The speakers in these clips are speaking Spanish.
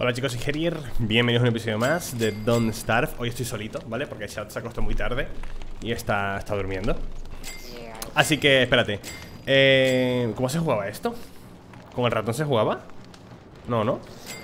Hola chicos, soy Gerier, bienvenidos a un episodio más de Don't Starve. Hoy estoy solito, ¿vale? Porque el chat se acostó muy tarde y está durmiendo. Así que, espérate. ¿Cómo se jugaba esto? ¿Con el ratón se jugaba? No, ¿no?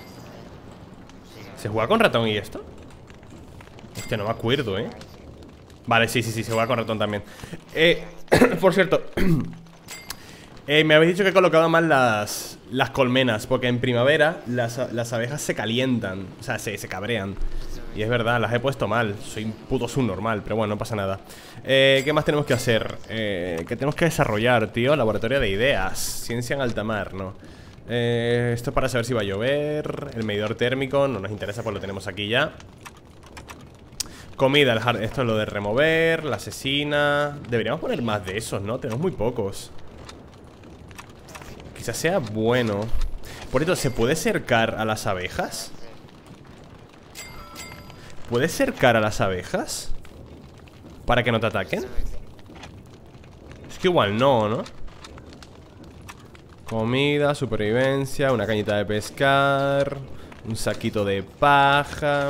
¿Se juega con ratón y esto? Hostia, no me acuerdo, ¿eh? Vale, sí, se juega con ratón también. Por cierto, me habéis dicho que he colocado mal las colmenas, porque en primavera las abejas se calientan. O sea, se cabrean. Y es verdad, las he puesto mal. Soy un puto subnormal, pero bueno, no pasa nada. ¿Qué más tenemos que hacer? ¿Qué tenemos que desarrollar, tío? Laboratorio de ideas. Ciencia en alta mar, ¿no? Esto es para saber si va a llover. El medidor térmico, no nos interesa, pues lo tenemos aquí ya. Comida, esto es lo de remover. La asesina. Deberíamos poner más de esos, ¿no? Tenemos muy pocos. Quizás sea bueno. Por esto, ¿se puede cercar a las abejas? ¿Puedes cercar a las abejas? ¿Para que no te ataquen? Es que igual no, ¿no? Comida, supervivencia, una cañita de pescar, un saquito de paja.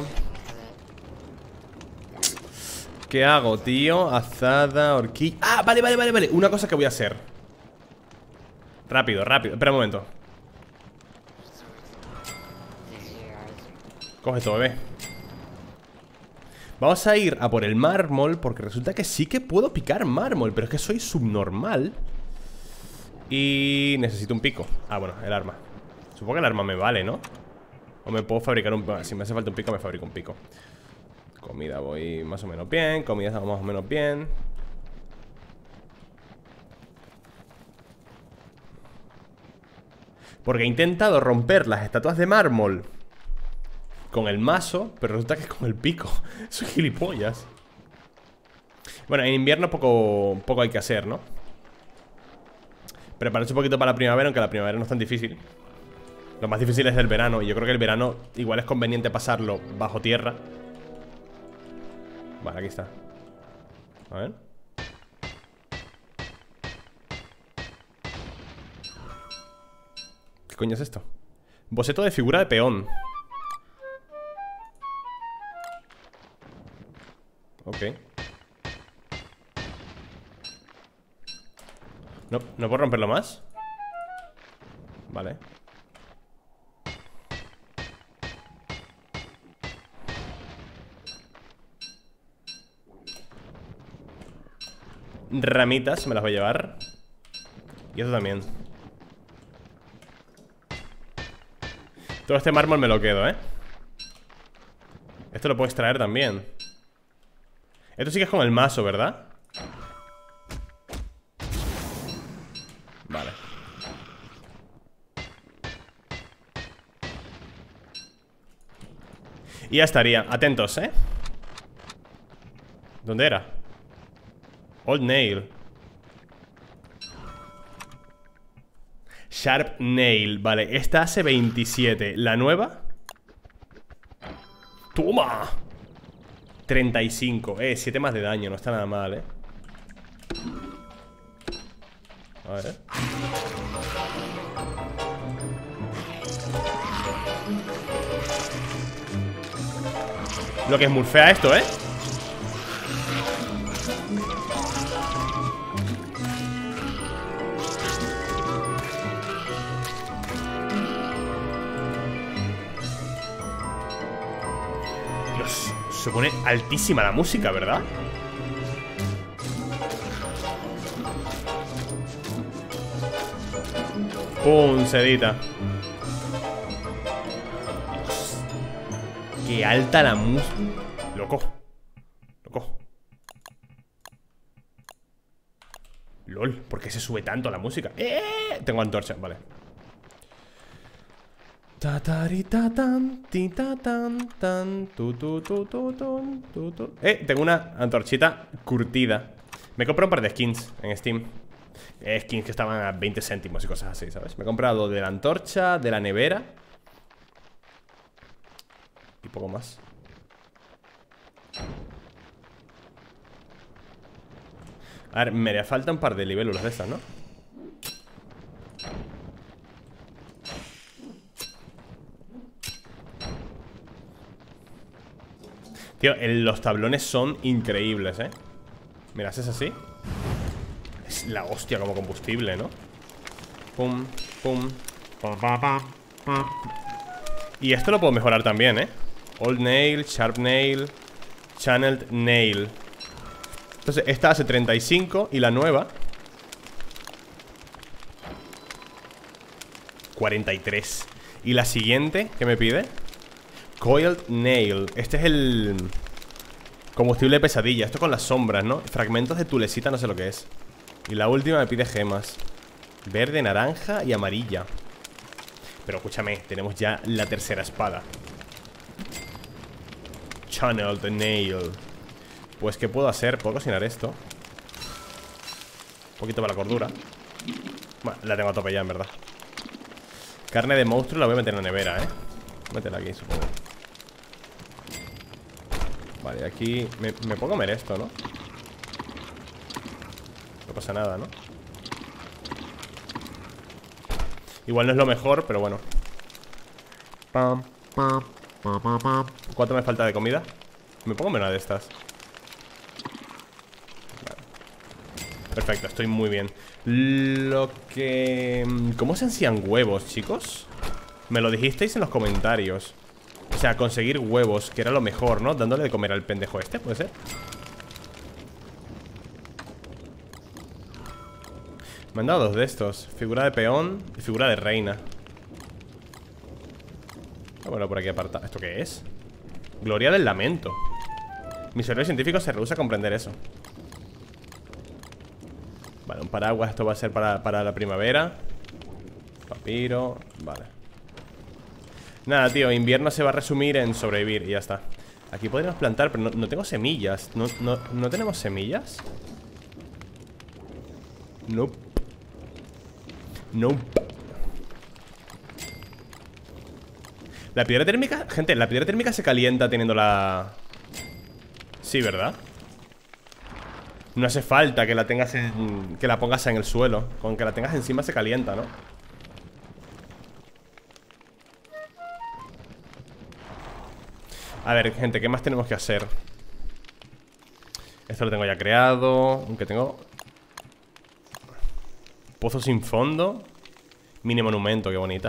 ¿Qué hago, tío? Azada, horquilla. Ah, vale. Una cosa que voy a hacer. Rápido. Espera un momento. Coge todo, bebé. Vamos a ir a por el mármol, porque resulta que sí que puedo picar mármol, pero es que soy subnormal. Y necesito un pico. Ah, bueno, el arma. Supongo que el arma me vale, ¿no? O me puedo fabricar un... Si me hace falta un pico, me fabrico un pico. Comida voy más o menos bien. Comida está más o menos bien. Porque he intentado romper las estatuas de mármol con el mazo, pero resulta que es con el pico. Soy gilipollas. Bueno, en invierno poco hay que hacer, ¿no? Prepararse un poquito para la primavera, aunque la primavera no es tan difícil. Lo más difícil es el verano. Y yo creo que el verano igual es conveniente pasarlo bajo tierra. Vale, aquí está. A ver. ¿Qué coño es esto? Boceto de figura de peón. Ok. ¿No puedo romperlo más? Vale. Ramitas me las voy a llevar. Y eso también. Todo este mármol me lo quedo, ¿eh? Esto lo puedo extraer también. Esto sí que es con el mazo, ¿verdad? Vale. Y ya estaría, atentos, ¿eh? ¿Dónde era? Old Nail. Sharp Nail, vale, esta hace 27. ¿La nueva? ¡Toma! 35, 7 más de daño, no está nada mal, A ver. Lo que smurfea esto, Dios, se pone altísima la música, ¿verdad? ¡Pum! Sedita. ¡Qué alta la música! Loco. LOL, ¿por qué se sube tanto la música? Tengo antorcha, vale. Tengo una antorchita curtida. Me compré un par de skins en Steam. Skins que estaban a 20 céntimos y cosas así, ¿sabes? Me he comprado de la antorcha, de la nevera y poco más. A ver, me haría falta un par de libélulas de estas, ¿no? Tío, los tablones son increíbles, ¿eh? Mira, ¿es así? Es la hostia como combustible, ¿no? Pum, pum. Y esto lo puedo mejorar también, ¿eh? Old nail, sharp nail, channeled nail. Entonces, esta hace 35 y la nueva 43. Y la siguiente, ¿qué me pide? Coiled nail. Este es el combustible de pesadilla. Esto con las sombras, ¿no? Fragmentos de tulesita, no sé lo que es. Y la última me pide gemas. Verde, naranja y amarilla. Pero escúchame, tenemos ya la tercera espada. Channeled nail. Pues, ¿qué puedo hacer? ¿Puedo cocinar esto? Un poquito para la cordura. Bueno, la tengo a tope ya, en verdad. Carne de monstruo la voy a meter en la nevera, ¿eh? Voy a meterla aquí, supongo. Vale, aquí me puedo comer esto, ¿no? No pasa nada, ¿no? Igual no es lo mejor, pero bueno. ¿Cuánto me falta de comida? ¿Me puedo comer una de estas? Vale. Perfecto, estoy muy bien. Lo que... ¿Cómo se hacían huevos, chicos? Me lo dijisteis en los comentarios. O sea, conseguir huevos, que era lo mejor, ¿no? Dándole de comer al pendejo este, ¿puede ser? Me han dado dos de estos. Figura de peón y figura de reina. Ah, bueno, por aquí aparta. ¿Esto qué es? Gloria del lamento. Mi cerebro científico se rehúsa a comprender eso. Vale, un paraguas. Esto va a ser para la primavera. Papiro. Vale. Nada, tío, invierno se va a resumir en sobrevivir y ya está. Aquí podríamos plantar, pero no tengo semillas. ¿No tenemos semillas? Nope. Nope. La piedra térmica, gente, la piedra térmica se calienta teniendo la... Sí, ¿verdad? No hace falta que la tengas que la pongas en el suelo. Con que la tengas encima se calienta, ¿no? A ver, gente, ¿qué más tenemos que hacer? Esto lo tengo ya creado. Aunque tengo... Pozo sin fondo. Mini monumento, qué bonita.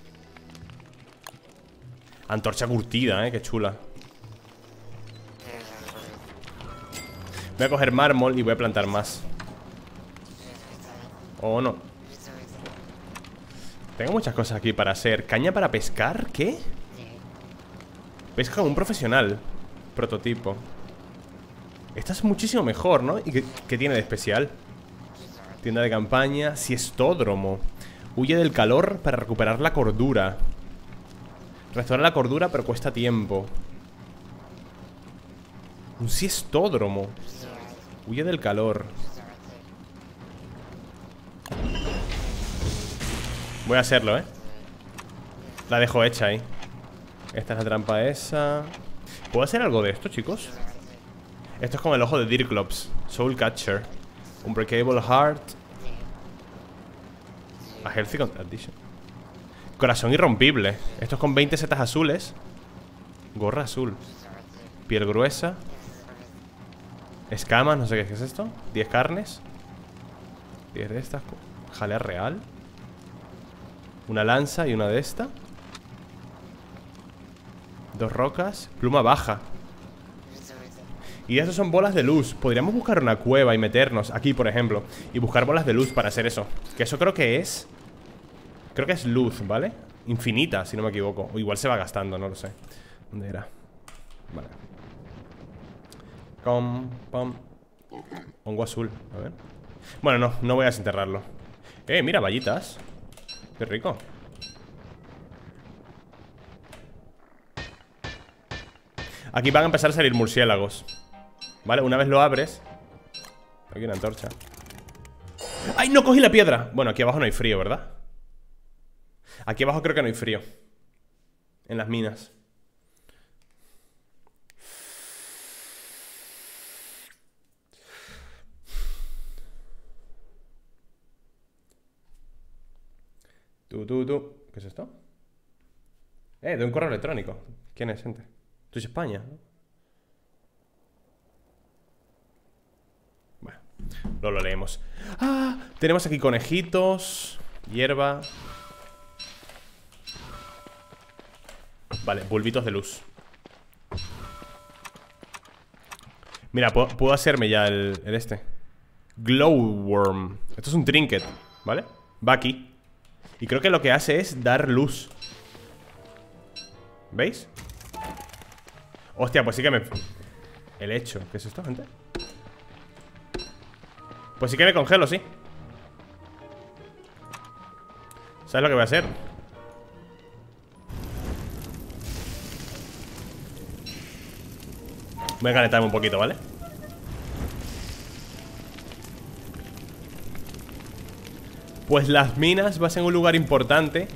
Antorcha curtida, qué chula. Voy a coger mármol y voy a plantar más. ¿O no? Tengo muchas cosas aquí para hacer. ¿Caña para pescar? ¿Qué? Pesca como un profesional. Prototipo. Esta es muchísimo mejor, ¿no? ¿Y qué tiene de especial? Tienda de campaña. Siestódromo. Huye del calor para recuperar la cordura. Restaura la cordura, pero cuesta tiempo. Un siestódromo. Huye del calor. Voy a hacerlo, La dejo hecha ahí. Esta es la trampa esa. ¿Puedo hacer algo de esto, chicos? Esto es con el ojo de Dirklops. Soul Catcher. Unbreakable Heart. A Healthy Addition. Corazón irrompible. Esto es con 20 setas azules. Gorra azul. Piel gruesa. Escamas, no sé qué es esto. 10 carnes. 10 de estas. Jalea real. Una lanza y una de esta. 2 rocas. Pluma baja. Y estas son bolas de luz. Podríamos buscar una cueva y meternos aquí, por ejemplo, y buscar bolas de luz para hacer eso. Que eso creo que es... Creo que es luz, ¿vale? Infinita, si no me equivoco. O igual se va gastando, no lo sé. ¿Dónde era? Vale. Hongo azul, a ver. Bueno, no voy a desenterrarlo. Mira, vallitas. Qué rico. Aquí van a empezar a salir murciélagos. Vale, una vez lo abres. Aquí una antorcha. ¡Ay, no cogí la piedra! Bueno, aquí abajo no hay frío, ¿verdad? Aquí abajo creo que no hay frío. En las minas. Tú. ¿Qué es esto? De un correo electrónico. ¿Quién es, gente? ¿Tú es España? Lo leemos. Ah, tenemos aquí conejitos, hierba. Vale, bulbitos de luz. Mira, puedo hacerme ya el este. Glowworm. Esto es un trinket, ¿vale? Va aquí. Y creo que lo que hace es dar luz. ¿Veis? Hostia, pues sí que me... El hecho. ¿Qué es esto, gente? Pues sí que me congelo, sí. ¿Sabes lo que voy a hacer? Voy a calentarme un poquito, ¿vale? Pues las minas va a ser un lugar importante.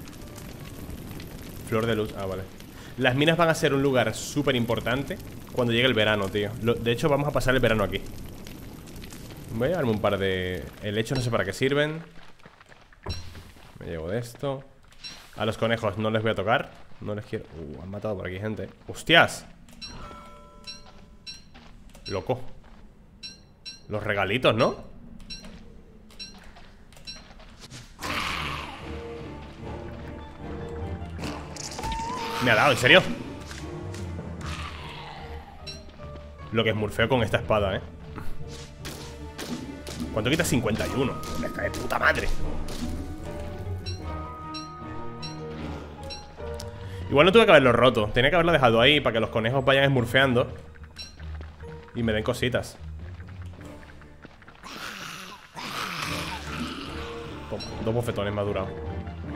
Flor de luz, ah, vale. Las minas van a ser un lugar súper importante cuando llegue el verano, tío. De hecho, vamos a pasar el verano aquí. Voy a llevarme un par de... helechos, no sé para qué sirven. Me llevo de esto. A los conejos no les voy a tocar. No les quiero... han matado por aquí gente. ¡Hostias! Loco. Los regalitos, ¿no? Me ha dado, ¿en serio? Lo que es murfeo con esta espada, ¿eh? ¿Cuánto quita? 51. Me cae puta madre. Igual no tuve que haberlo roto. Tenía que haberlo dejado ahí para que los conejos vayan esmurfeando y me den cositas. Toma, 2 bofetones me ha durado.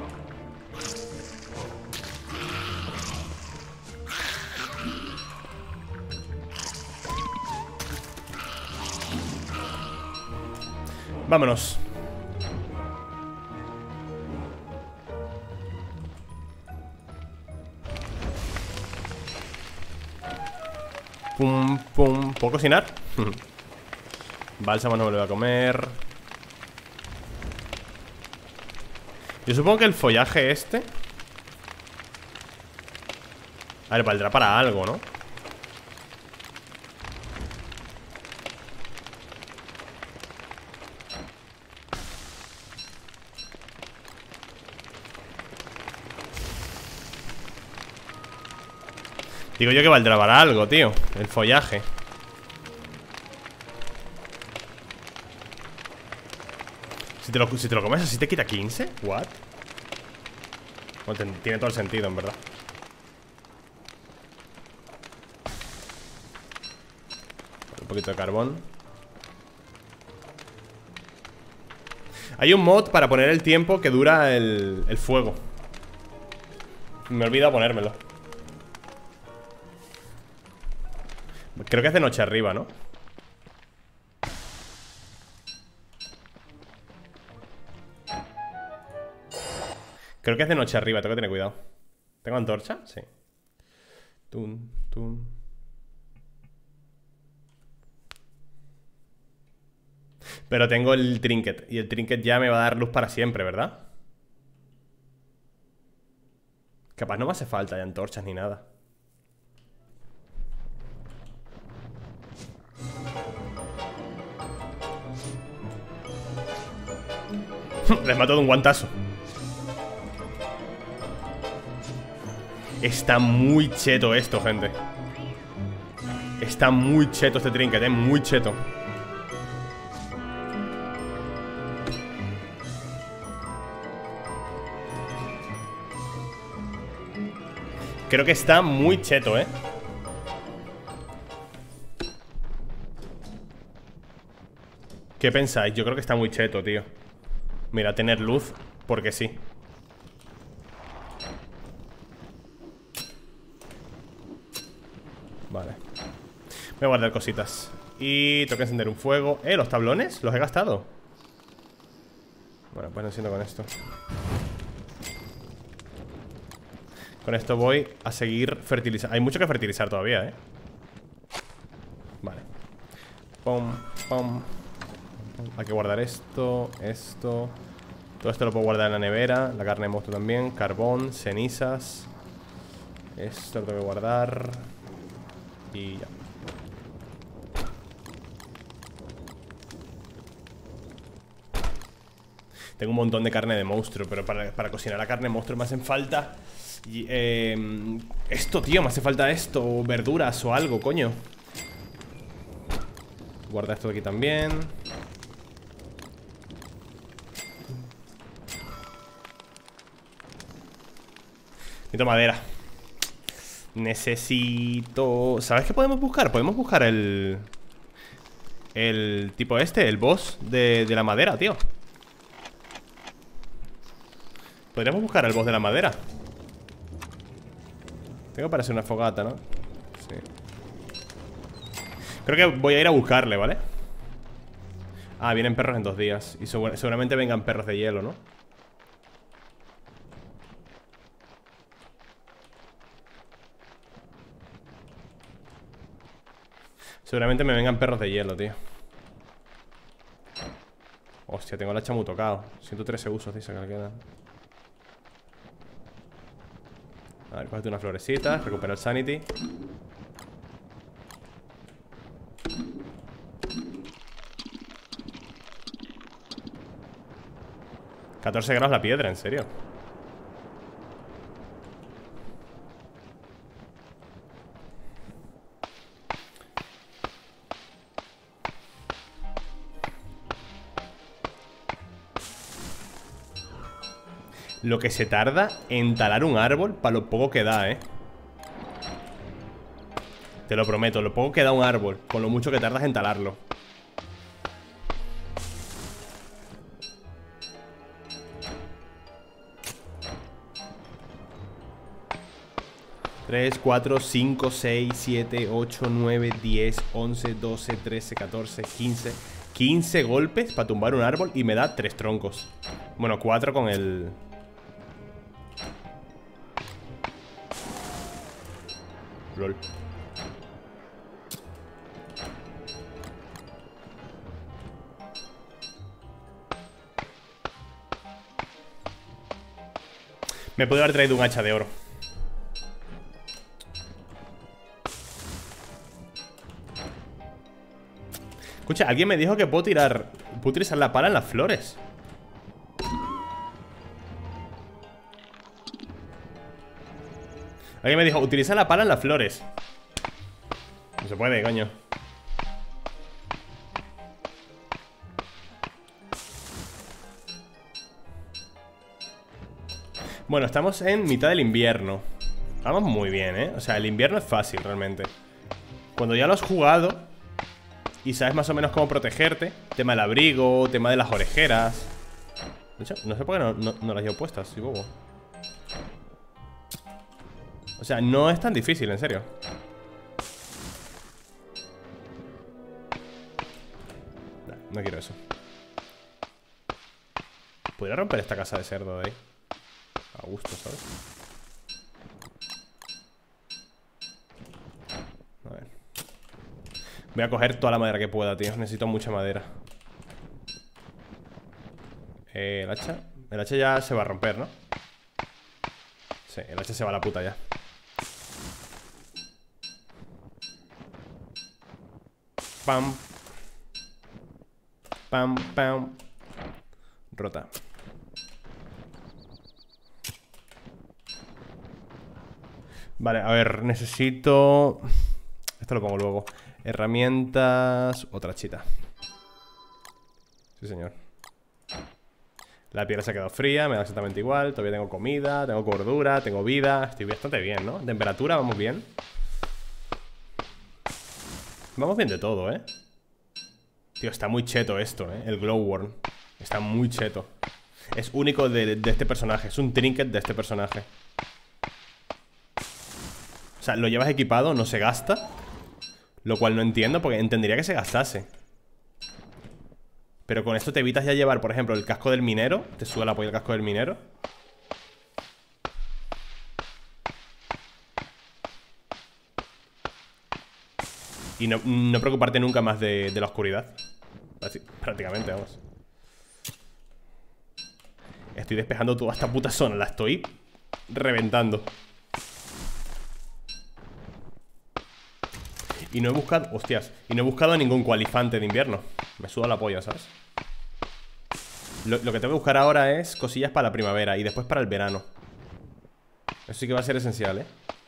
Vámonos. Pum, pum. ¿Puedo cocinar? Bálsamo no me lo voy a comer. Yo supongo que el follaje este... A ver, valdrá para algo, ¿no? Digo yo que valdrá para algo, tío. El follaje. Si te lo comes así te quita 15. ¿What? Bueno, tiene todo el sentido, en verdad. Un poquito de carbón. Hay un mod para poner el tiempo que dura el fuego. Me he olvidado ponérmelo. Creo que es de noche arriba, ¿no? Creo que es de noche arriba, tengo que tener cuidado. ¿Tengo antorcha? Sí. Tun, tun. Pero tengo el trinket. Y el trinket ya me va a dar luz para siempre, ¿verdad? Capaz no me hace falta ya antorchas ni nada. Les mato de un guantazo. Está muy cheto esto, gente. Está muy cheto este trinket, muy cheto. Creo que está muy cheto, ¿Qué pensáis? Yo creo que está muy cheto, tío. Mira, tener luz, porque sí. Vale. Voy a guardar cositas. Y tengo que encender un fuego. ¿Los tablones? ¿Los he gastado? Bueno, pues no enciendo con esto. Con esto voy a seguir fertilizando. Hay mucho que fertilizar todavía, Vale. Pum, pum. Hay que guardar esto, esto. Todo esto lo puedo guardar en la nevera. La carne de monstruo también, carbón, cenizas. Esto lo tengo que guardar. Y ya. Tengo un montón de carne de monstruo, pero para cocinar la carne de monstruo me hacen falta esto, tío, me hace falta esto. O verduras o algo, coño. Guarda esto de aquí también. Necesito madera. Necesito... ¿Sabes qué podemos buscar? Podemos buscar el tipo este, el boss de la madera, tío. Podríamos buscar el boss de la madera. Tengo para hacer una fogata, ¿no? Sí. Creo que voy a ir a buscarle, ¿vale? Ah, vienen perros en 2 días. Y seguramente vengan perros de hielo, ¿no? Seguramente me vengan perros de hielo, tío. Hostia, tengo el hacha muy tocado. 113 usos, dice que le quedan. A ver, cógete una florecita. Recupera el sanity. $14 grados la piedra, ¿en serio? Lo que se tarda en talar un árbol para lo poco que da, ¿eh? Te lo prometo, lo poco que da un árbol, con lo mucho que tardas en talarlo. Tres, 4, 5, 6, 7, 8, 9, 10, 11, 12, 13, 14, 15. 15 golpes para tumbar un árbol y me da 3 troncos. Bueno, 4 con el... LOL. Me puedo haber traído un hacha de oro. Escucha, alguien me dijo que puedo utilizar la pala en las flores. Alguien me dijo, utiliza la pala en las flores. No se puede, coño. Bueno, estamos en mitad del invierno. Vamos muy bien, ¿eh? O sea, el invierno es fácil, realmente. Cuando ya lo has jugado y sabes más o menos cómo protegerte. Tema del abrigo, tema de las orejeras. De hecho, no sé por qué no las llevo puestas, soy bobo. O sea, no es tan difícil, en serio. No quiero eso. Podría romper esta casa de cerdo de ahí. A gusto, ¿sabes? A ver. Voy a coger toda la madera que pueda, tío. Necesito mucha madera. El hacha. El hacha ya se va a romper, ¿no? Sí, el hacha se va a la puta ya. Pam. Pam, pam. Rota. Vale, a ver, necesito... Esto lo pongo luego. Herramientas... Otra chita. Sí, señor. La piedra se ha quedado fría, me da exactamente igual. Todavía tengo comida, tengo cordura, tengo vida. Estoy bastante bien, ¿no? Temperatura, vamos bien. Vamos bien de todo, ¿eh? Tío, está muy cheto esto, ¿eh? El Glowworm. Está muy cheto. Es único de este personaje. Es un trinket de este personaje. O sea, lo llevas equipado, no se gasta. Lo cual no entiendo, porque entendería que se gastase. Pero con esto te evitas ya llevar, por ejemplo, el casco del minero. Te sube la polla el casco del minero. Y no preocuparte nunca más de la oscuridad. Así, prácticamente, vamos. Estoy despejando toda esta puta zona. La estoy reventando. Y no he buscado... Hostias. Y no he buscado ningún coalifante de invierno. Me suda la polla, ¿sabes? Lo que tengo que buscar ahora es cosillas para la primavera y después para el verano. Eso sí que va a ser esencial, ¿eh?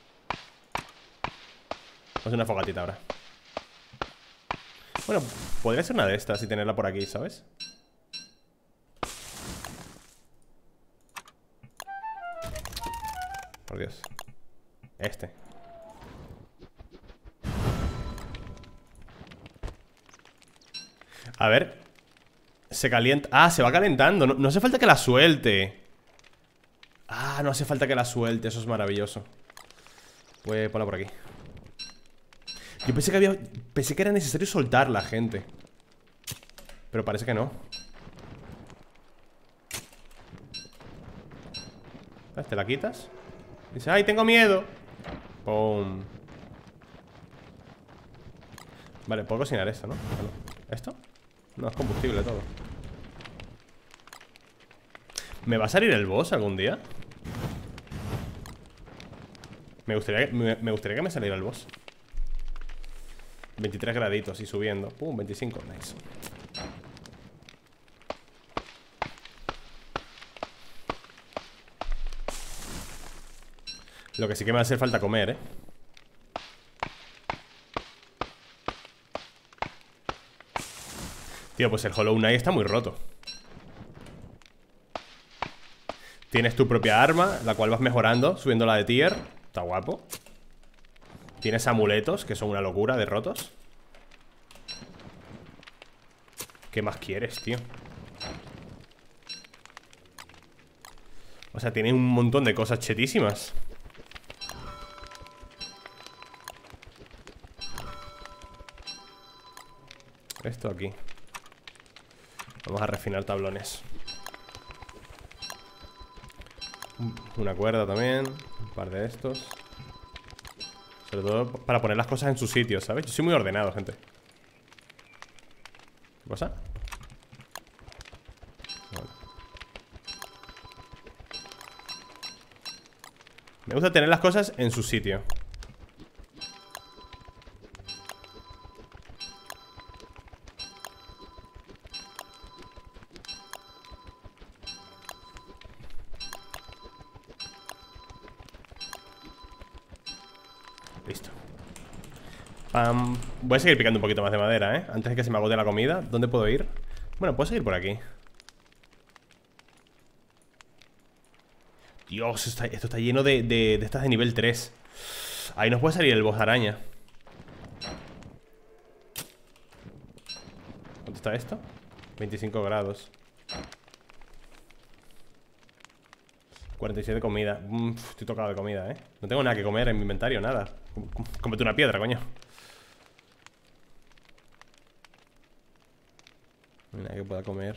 Vamos a hacer una fogatita ahora. Bueno, podría ser una de estas y tenerla por aquí, ¿sabes? Por Dios. Este. A ver. Se calienta. Ah, se va calentando. No hace falta que la suelte. Ah, no hace falta que la suelte. Eso es maravilloso. Pues ponla por aquí. Yo pensé que era necesario soltarla, gente. Pero parece que no. ¿Te la quitas? Dice, ¡ay, tengo miedo! ¡Pum! Vale, puedo cocinar esto, ¿no? Bueno, ¿esto? No, es combustible todo. ¿Me va a salir el boss algún día? Me gustaría que me saliera el boss. 23 graditos y subiendo. Pum, 25, nice. Lo que sí que me va a hacer falta comer, ¿eh? Tío, pues el Hollow Knight está muy roto. Tienes tu propia arma, la cual vas mejorando, subiéndola de tier. Está guapo. Tienes amuletos, que son una locura de rotos. ¿Qué más quieres, tío? O sea, tiene un montón de cosas chetísimas. Esto aquí. Vamos a refinar tablones. Una cuerda también. Un par de estos. Sobre todo para poner las cosas en su sitio, ¿sabes? Yo soy muy ordenado, gente. ¿Qué pasa? Bueno. Me gusta tener las cosas en su sitio. Listo. Voy a seguir picando un poquito más de madera, ¿eh? Antes de que se me agote la comida. ¿Dónde puedo ir? Bueno, puedo seguir por aquí. Dios, esto está lleno de estas de nivel 3. Ahí nos puede salir el boss araña. ¿Cuánto está esto? 25 grados. 47 de comida. Estoy tocado de comida, ¿eh? No tengo nada que comer en mi inventario, nada. Cómete una piedra, coño. No hay nada que pueda comer.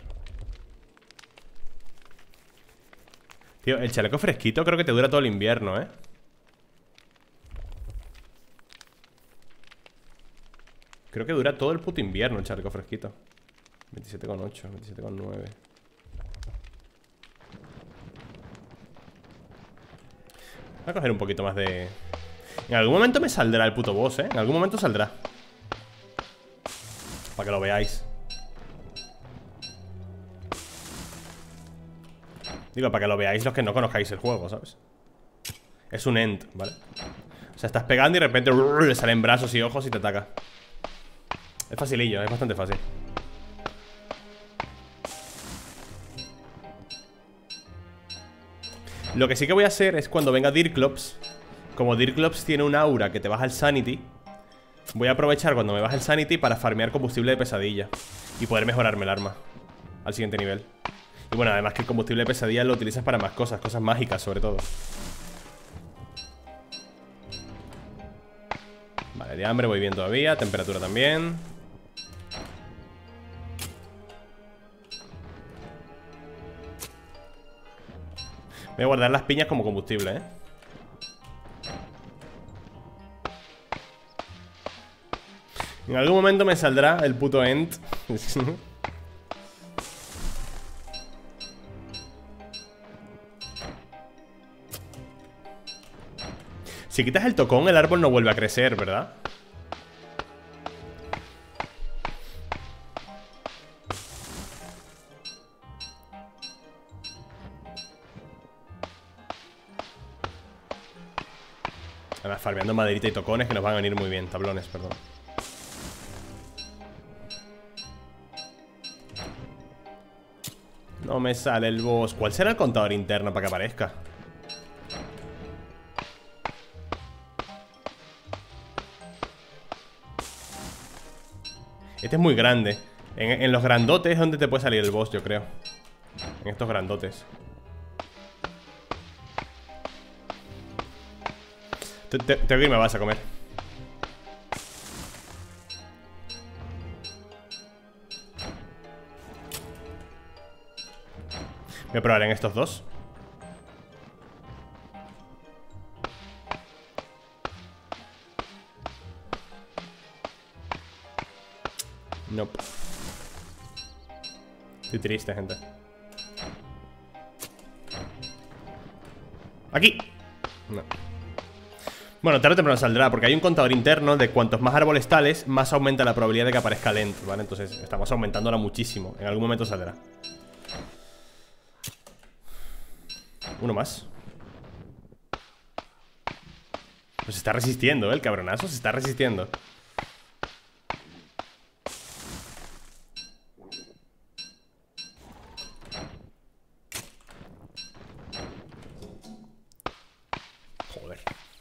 Tío, el chaleco fresquito creo que te dura todo el invierno, ¿eh? Creo que dura todo el puto invierno el chaleco fresquito. 27,8, 27,9. Voy a coger un poquito más de... En algún momento me saldrá el puto boss, ¿eh? En algún momento saldrá. Para que lo veáis. Digo, para que lo veáis los que no conozcáis el juego, ¿sabes? Es un end, ¿vale? O sea, estás pegando y de repente le salen brazos y ojos y te ataca. Es facilillo, es bastante fácil. Lo que sí que voy a hacer es cuando venga Deerclops. Como Deerclops tiene un aura que te baja el Sanity, voy a aprovechar cuando me baje el Sanity para farmear combustible de pesadilla y poder mejorarme el arma al siguiente nivel. Y bueno, además que el combustible de pesadilla lo utilizas para más cosas, cosas mágicas sobre todo. Vale, de hambre voy bien todavía, temperatura también. Voy a guardar las piñas como combustible, ¿eh? En algún momento me saldrá el puto end. Si quitas el tocón, el árbol no vuelve a crecer, ¿verdad? Ahora farmeando maderita y tocones que nos van a venir muy bien. Tablones, perdón. No me sale el boss. ¿Cuál será el contador interno para que aparezca? Este es muy grande. En los grandotes es donde te puede salir el boss, yo creo. En estos grandotes. Tengo que irme, vas a comer. Voy a probar en estos dos. Nope. Estoy triste, gente. Aquí. No. Bueno, tarde o temprano saldrá, porque hay un contador interno de cuantos más árboles tales, más aumenta la probabilidad de que aparezca lento, ¿vale? Entonces estamos aumentándola muchísimo. En algún momento saldrá. Uno más. Pues se está resistiendo, ¿eh? El cabronazo se está resistiendo. Joder.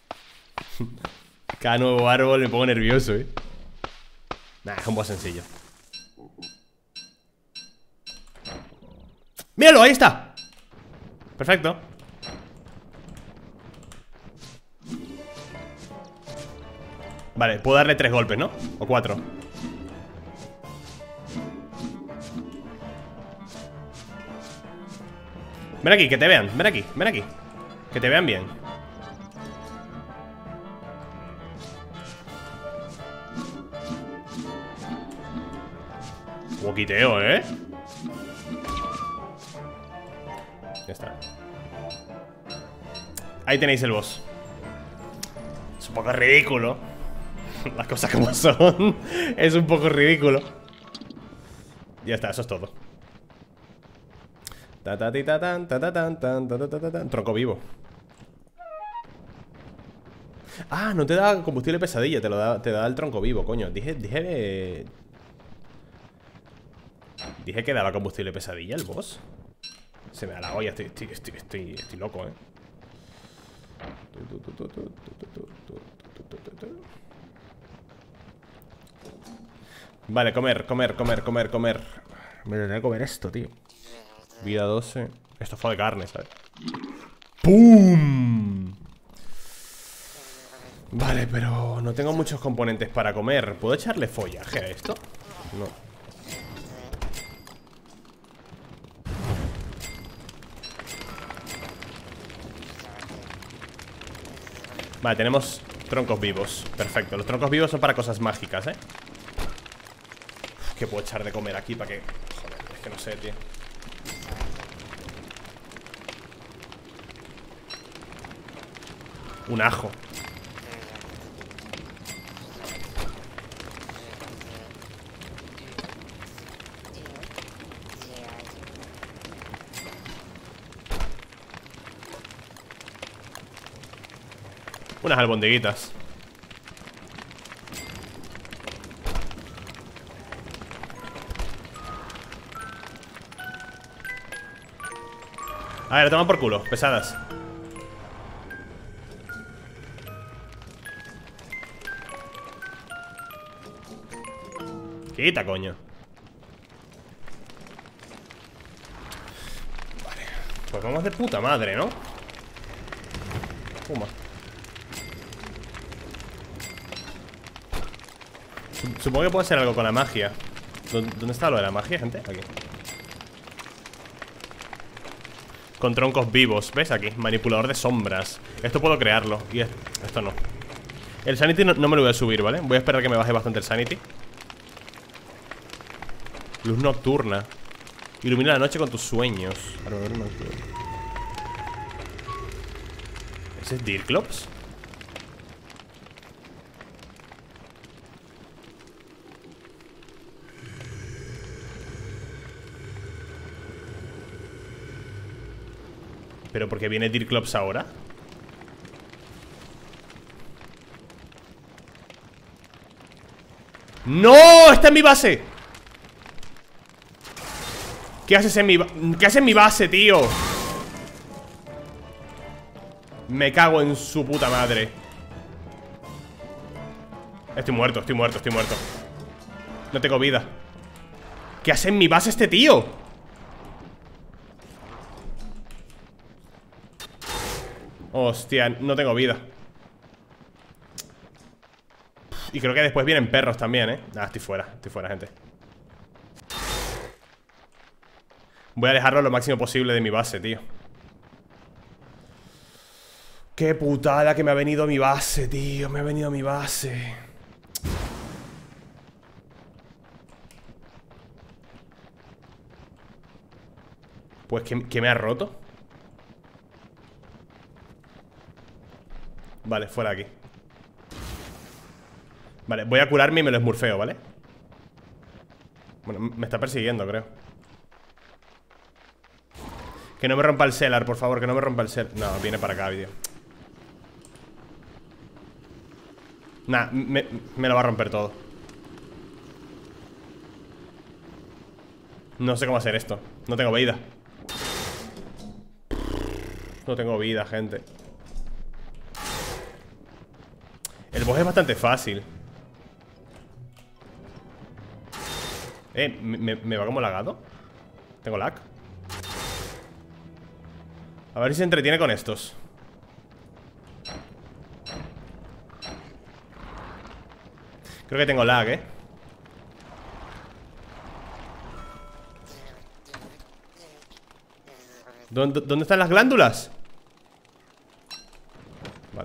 Cada nuevo árbol me pongo nervioso, ¿eh? Nah, es un boss sencillo. ¡Míralo! ¡Ahí está! Perfecto. Vale, puedo darle 3 golpes, ¿no? O 4. Ven aquí, que te vean, ven aquí, ven aquí. Que te vean bien. Boquiteo, ¿eh? Ya está. Ahí tenéis el boss. Es un poco ridículo. Las cosas como son. Es un poco ridículo. Ya está, eso es todo. Tronco vivo. Ah, no te da combustible pesadilla, te da el tronco vivo, coño. Dije que daba combustible pesadilla el boss. Se me da la olla, estoy loco, eh. Vale, comer. Me tendré que comer esto, tío. Vida 12. Esto fue de carne, ¿sabes? ¡Pum! Vale, pero no tengo muchos componentes para comer. ¿Puedo echarle follaje a esto? No. Vale, tenemos troncos vivos. Perfecto, los troncos vivos son para cosas mágicas, ¿eh? Uf, ¿qué puedo echar de comer aquí para que...? Joder, es que no sé, tío. Un ajo. Unas albondiguitas. A ver, toman por culo, pesadas. Quita, coño. Vale, pues vamos de puta madre, ¿no? Puma. Supongo que puede ser algo con la magia. ¿Dónde está lo de la magia, gente? Aquí. Con troncos vivos, ¿ves? Aquí, manipulador de sombras. Esto puedo crearlo, y esto no. El sanity no me lo voy a subir, ¿vale? Voy a esperar que me baje bastante el sanity. Luz nocturna. Ilumina la noche con tus sueños. ¿Ese es Dirklops? ¿Pero por qué viene Dirklops ahora? ¡No! ¡Está en mi base! ¿Qué haces en mi base, tío? Me cago en su puta madre. Estoy muerto, estoy muerto, estoy muerto. No tengo vida. ¿Qué hace en mi base este tío? Hostia, no tengo vida. Y creo que después vienen perros también, ¿eh? Ah, estoy fuera, gente. Voy a alejarlo lo máximo posible de mi base, tío. Qué putada que me ha venido a mi base, tío. Me ha venido a mi base. Pues que me ha roto. Vale, fuera de aquí. Vale, voy a curarme y me lo esmurfeo, ¿vale? Bueno, me está persiguiendo, creo. Que no me rompa el Cellar, por favor, que no me rompa el Cellar. No, viene para acá, tío. Nah, me lo va a romper todo. No sé cómo hacer esto. No tengo vida. No tengo vida, gente. El boss es bastante fácil. ¿Me va como lagado? ¿Tengo lag? A ver si se entretiene con estos. Creo que tengo lag, ¿eh? ¿Dónde están las glándulas? Vale.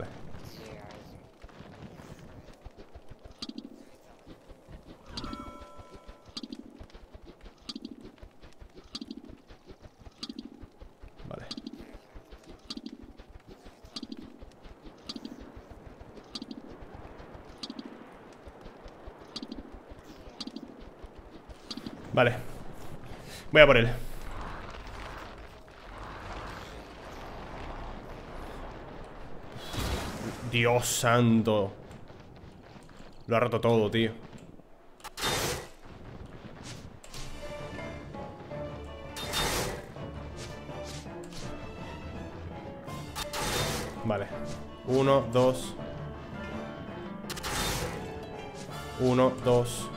Vale. Vale. Voy a por él. Dios santo. Lo ha roto todo, tío. Vale. 1, 2. 1, 2.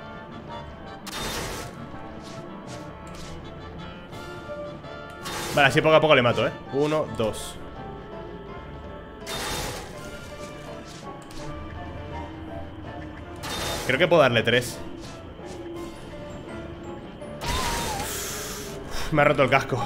Vale, así poco a poco le mato, 1, 2. Creo que puedo darle 3. Me ha roto el casco.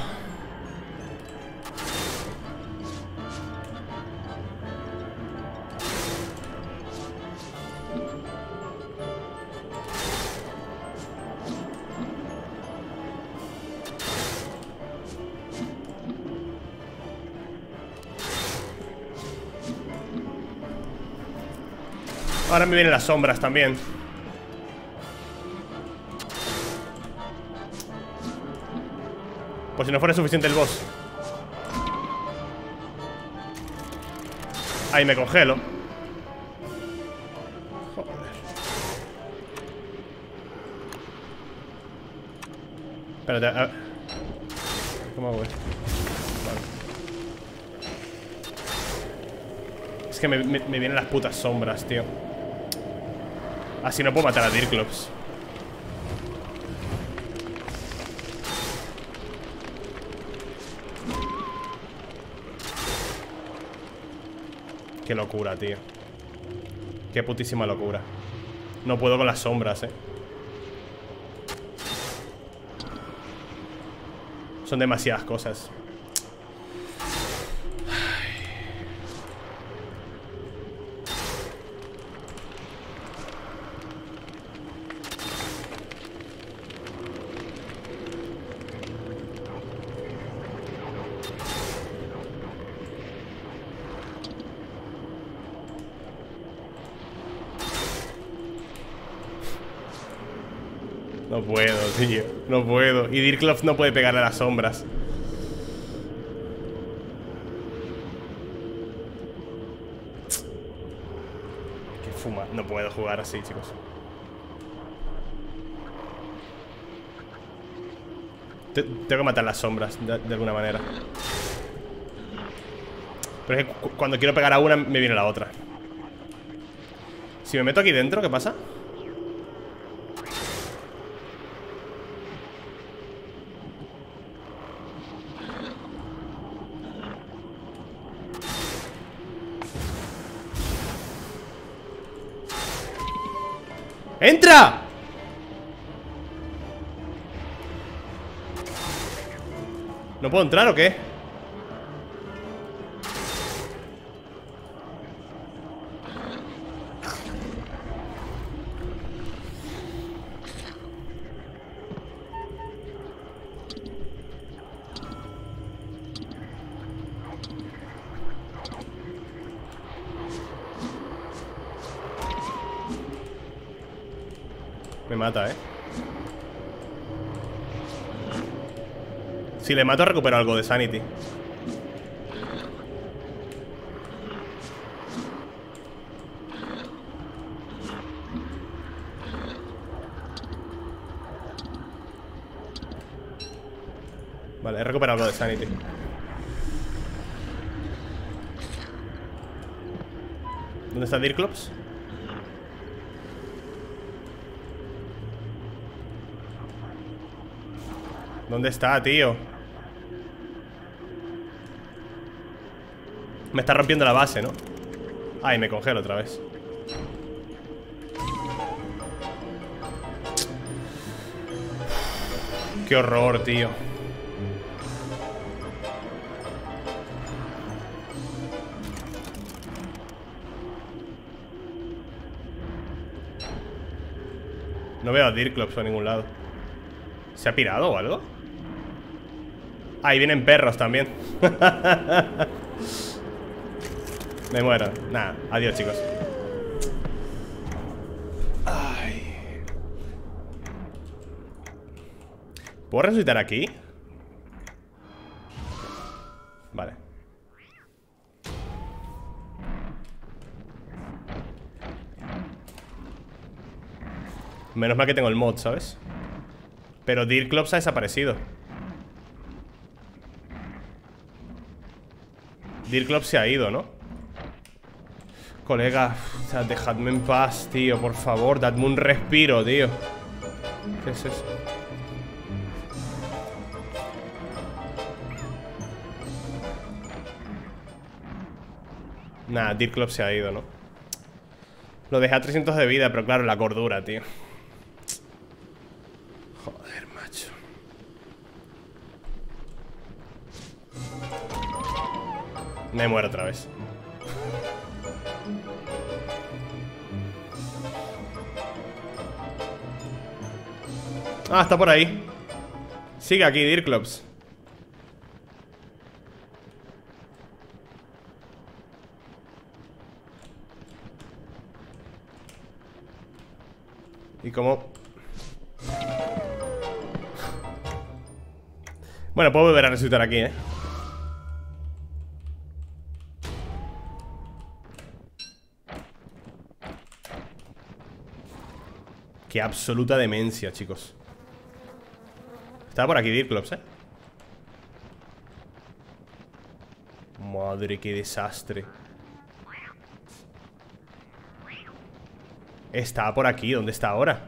Ahora me vienen las sombras también. Por si no fuera suficiente el boss. Ahí me congelo. Joder. Espérate, a ver. ¿Cómo hago esto? Vale. Es que me vienen las putas sombras, tío. Así no puedo matar a Deerclops. Qué locura, tío. Qué putísima locura. No puedo con las sombras, Son demasiadas cosas. No puedo, tío. No puedo. Y Deerclops no puede pegarle a las sombras. Qué fuma. No puedo jugar así, chicos. Tengo que matar las sombras de alguna manera. Pero es que cuando quiero pegar a una me viene la otra. Si me meto aquí dentro, ¿qué pasa? ¡Entra! ¿No puedo entrar o qué? Me mata, ¿eh? Si le mato recupero algo de sanity. Vale, he recuperado algo de sanity. ¿Dónde está Dirklops? ¿Dónde está, tío? Me está rompiendo la base, ¿no? Ay, me congelo otra vez. Qué horror, tío. No veo a Dirklops por ningún lado. ¿Se ha pirado o algo? Ahí vienen perros también. Me muero. Nada, adiós, chicos. Ay. ¿Puedo resucitar aquí? Vale. Menos mal que tengo el mod, ¿sabes? Pero Dirklops ha desaparecido. Dirklops se ha ido, ¿no? Colega, o sea, dejadme en paz, tío, por favor. Dadme un respiro, tío. ¿Qué es eso? Nah, Dirklops se ha ido, ¿no? Lo dejé a 300 de vida, pero claro, la cordura, tío. Joder, macho. Me muero otra vez. Ah, está por ahí. Sigue aquí, Dirklops. ¿Y cómo? Bueno, puedo volver a resucitar aquí, ¿eh? Qué absoluta demencia, chicos. Estaba por aquí Dirklops, ¿eh? Madre, qué desastre. Estaba por aquí, ¿dónde está ahora?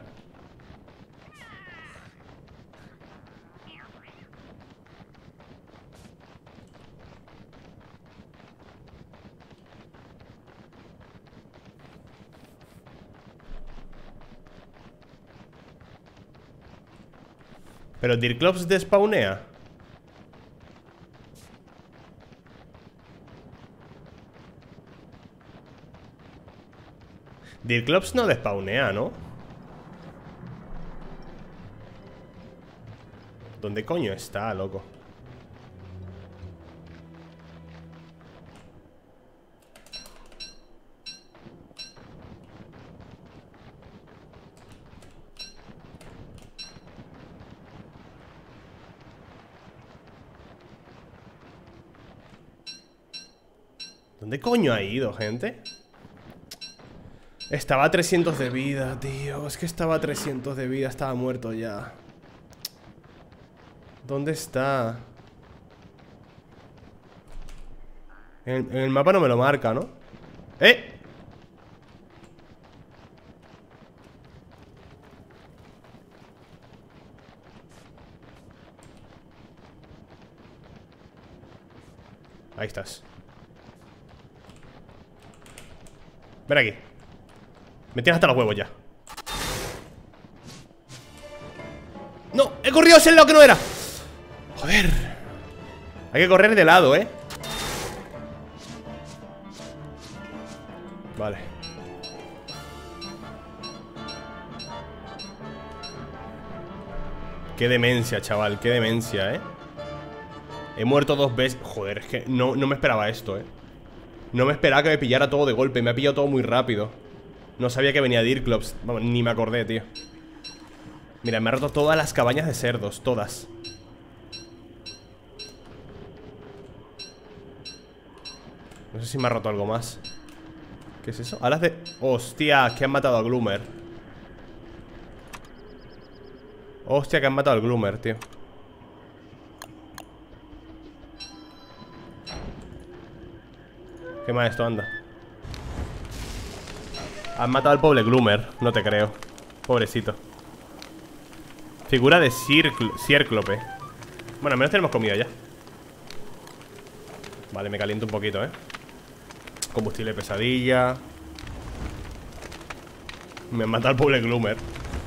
Pero Dirklops despawnea. Dirklops no despawnea, ¿no? ¿Dónde coño está, loco? ¿Dónde coño ha ido, gente? Estaba a 300 de vida, tío. Es que estaba a 300 de vida, estaba muerto ya. ¿Dónde está? En el mapa no me lo marca, ¿no? ¡Eh! Ahí estás. Ven aquí. Me tienes hasta los huevos ya. ¡No! ¡He corrido hacia el lado que no era! Joder. Hay que correr de lado, ¿eh? Vale. Qué demencia, chaval. Qué demencia, ¿eh? He muerto 2 veces. Joder, es que no me esperaba esto, ¿eh? No me esperaba que me pillara todo de golpe. Me ha pillado todo muy rápido. No sabía que venía Deerclops. Vamos, ni me acordé, tío. Mira, me ha roto todas las cabañas de cerdos. Todas. No sé si me ha roto algo más. ¿Qué es eso? Alas de... Hostia, que han matado a Gloomer. Hostia, que han matado al Gloomer, tío. ¿Qué más esto anda? Han matado al pobre Gloomer. No te creo. Pobrecito. Figura de Cierclope. Bueno, al menos tenemos comida ya. Vale, me caliento un poquito, Combustible de pesadilla. Me han matado al pobre Gloomer.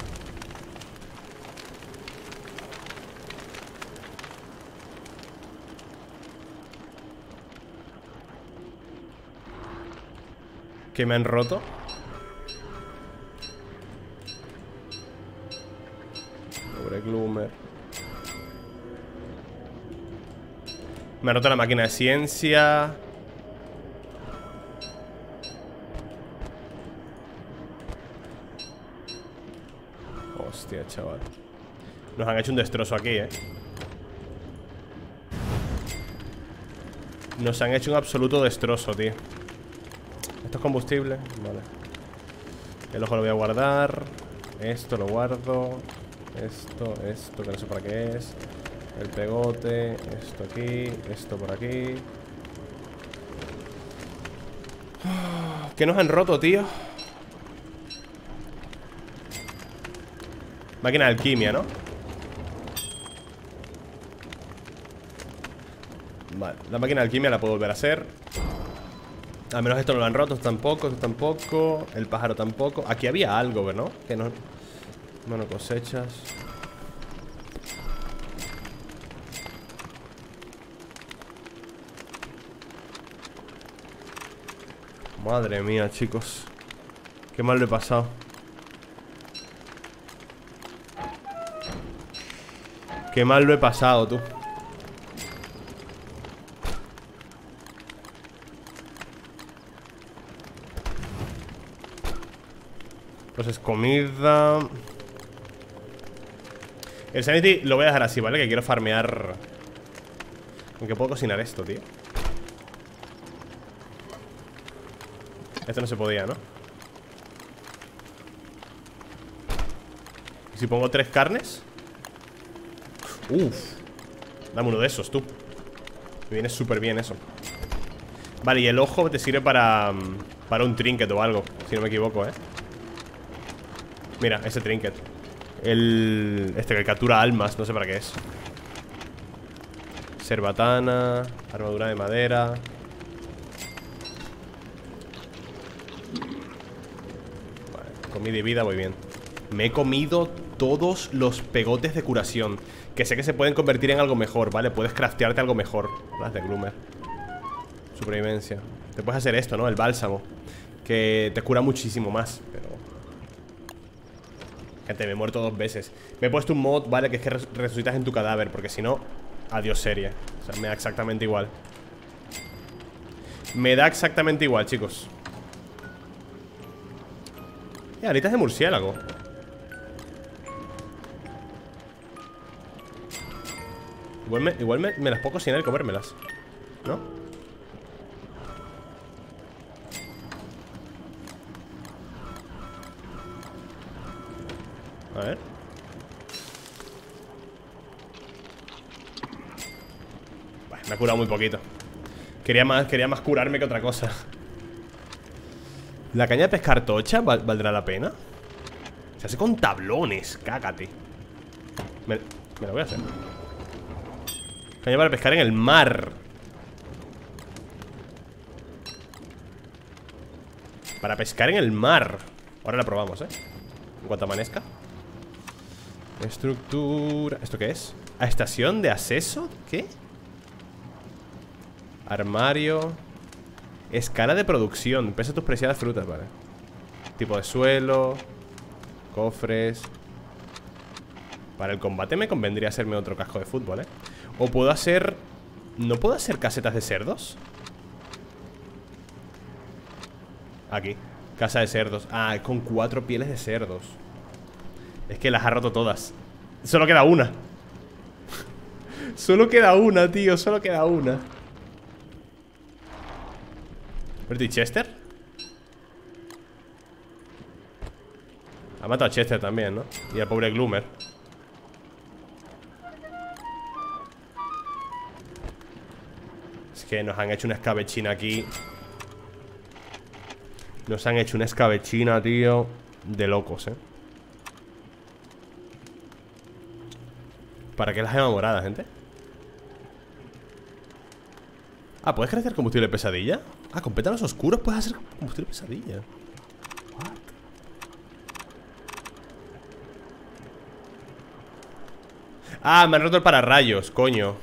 ¿Qué me han roto? Pobre Gloomer. Me ha roto la máquina de ciencia. Hostia, chaval. Nos han hecho un destrozo aquí, Nos han hecho un absoluto destrozo, tío. ¿Esto es combustible? Vale. El ojo lo voy a guardar. Esto lo guardo. Esto, que no sé para qué es. El pegote. Esto aquí. Esto por aquí. ¿Qué nos han roto, tío? Máquina de alquimia, ¿no? Vale, la máquina de alquimia la puedo volver a hacer. Al menos esto no lo han roto, esto tampoco. El pájaro tampoco. Aquí había algo, ¿verdad? Que no... Bueno, cosechas. Madre mía, chicos. Qué mal lo he pasado. Qué mal lo he pasado, tú. Pues es comida. El sanity lo voy a dejar así, ¿vale? Que quiero farmear. Aunque puedo cocinar esto, tío. Esto no se podía, ¿no? ¿Y si pongo 3 carnes? Uf. Dame uno de esos, tú. Me viene súper bien eso. Vale, y el ojo te sirve para un trinket o algo, si no me equivoco, Mira, ese trinket. Este que captura almas, no sé para qué es. Cerbatana. Armadura de madera. Vale, comida y vida, voy bien. Me he comido todos los pegotes de curación, que sé que se pueden convertir en algo mejor, ¿vale? Puedes craftearte algo mejor. Las de Gloomer. Supervivencia. Te puedes hacer esto, ¿no? El bálsamo, que te cura muchísimo más. Pero... gente, me he muerto 2 veces. Me he puesto un mod, ¿vale? Que es que resucitas en tu cadáver, porque si no, adiós serie. O sea, me da exactamente igual. Me da exactamente igual, chicos. Alitas de murciélago. Igual me las puedo cocinar y comérmelas, ¿no? A ver. Me ha curado muy poquito. Quería más curarme que otra cosa. ¿La caña de pescar tocha valdrá la pena? Se hace con tablones, cágate. Me lo voy a hacer. Caña para pescar en el mar. Para pescar en el mar. Ahora la probamos, en cuanto amanezca. Estructura... ¿Esto qué es? ¿A estación de acceso? ¿Qué? Armario. Escala de producción. Pesa tus preciadas frutas, vale. Tipo de suelo. Cofres. Para el combate me convendría hacerme otro casco de fútbol, O puedo hacer... ¿No puedo hacer casetas de cerdos? Aquí, casa de cerdos. Ah, con 4 pieles de cerdos. Es que las ha roto todas. Solo queda una. Solo queda una, tío, solo queda una. ¿Bertie Chester? Ha matado a Chester también, ¿no? Y al pobre Gloomer. Es que nos han hecho una escabechina aquí. Nos han hecho una escabechina, tío, de locos, ¿Para qué las gema morada, gente? Ah, ¿puedes crecer combustible pesadilla? Ah, con pétalos oscuros puedes hacer combustible pesadilla. What? Ah, me han roto el pararrayos, coño.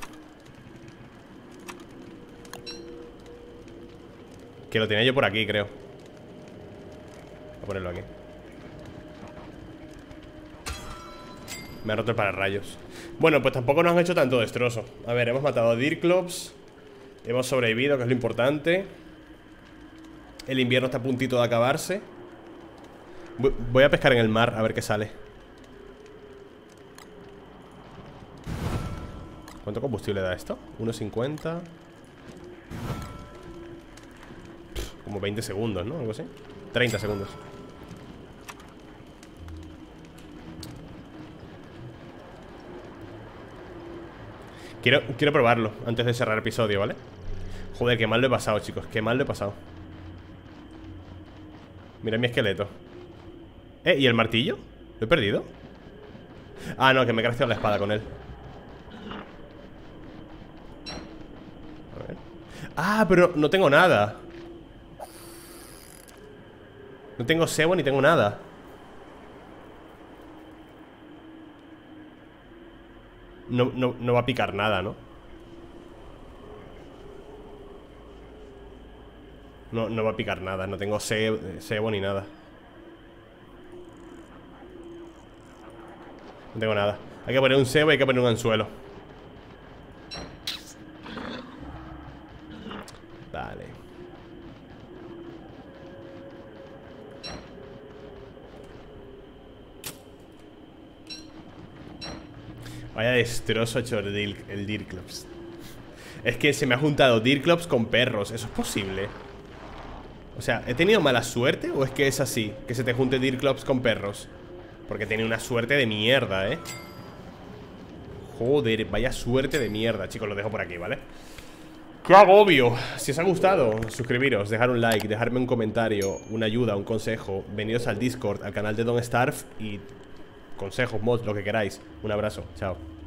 Que lo tenía yo por aquí, creo. Voy a ponerlo aquí. Me ha roto el pararrayos. Bueno, pues tampoco nos han hecho tanto destrozo. A ver, hemos matado a Deerclops. Hemos sobrevivido, que es lo importante. El invierno está a puntito de acabarse. Voy a pescar en el mar, a ver qué sale. ¿Cuánto combustible da esto? 1,50. Como 20 segundos, ¿no? Algo así. 30 segundos. Quiero probarlo antes de cerrar el episodio, ¿vale? Joder, qué mal lo he pasado, chicos. Qué mal lo he pasado. Mira mi esqueleto. ¿Y el martillo? ¿Lo he perdido? Ah, no, que me he crafteado la espada con él. A ver. Ah, pero no tengo nada. No tengo cebo ni tengo nada. No va a picar nada, ¿no? No va a picar nada. No tengo cebo ni nada. No tengo nada. Hay que poner un cebo y hay que poner un anzuelo. Vale. Vaya destrozo hecho el Deerclops. Es que se me ha juntado Deerclops con perros. ¿Eso es posible? O sea, ¿he tenido mala suerte o es que es así? Que se te junte Deerclops con perros. Porque tiene una suerte de mierda, Joder, vaya suerte de mierda. Chicos, lo dejo por aquí, ¿vale? ¡Qué agobio! Si os ha gustado, suscribiros, dejar un like, dejarme un comentario, una ayuda, un consejo. Venidos al Discord, al canal de Don't Starve y consejos, mods, lo que queráis. Un abrazo, chao.